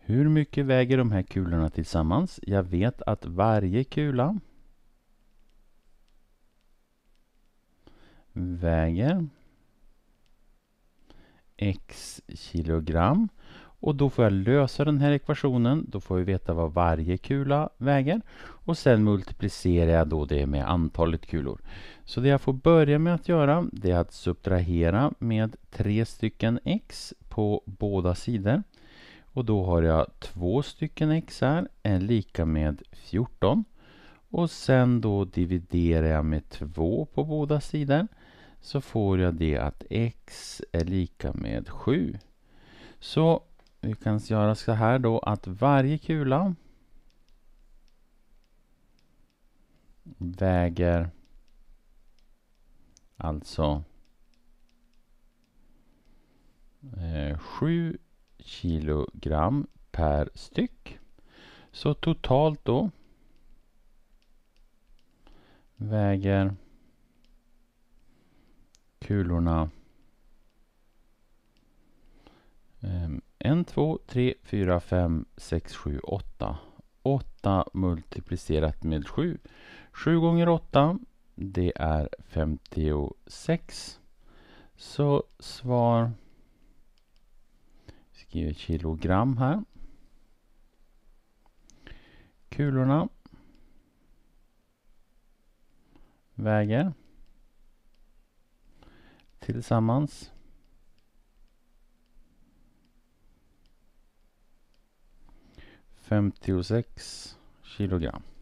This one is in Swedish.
Hur mycket väger de här kulorna tillsammans? Jag vet att varje kula väger x kilogram. Och då får jag lösa den här ekvationen. Då får vi veta vad varje kula väger. Och sen multiplicerar jag då det med antalet kulor. Så det jag får börja med att göra, det är att subtrahera med 3 stycken x på båda sidor. Och då har jag 2 stycken x här är lika med 14. Och sen då dividerar jag med 2 på båda sidor. Så får jag det att x är lika med 7. Så vi kan göra så här då att varje kula väger alltså 7 kilogram per styck. Så totalt då väger kulorna 1, 2, 3, 4, 5, 6, 7, 8. 8 multiplicerat med 7. 7 gånger 8, det är 56. Så svar, skriver kilogram här. Kulorna väger tillsammans 56 kilogram.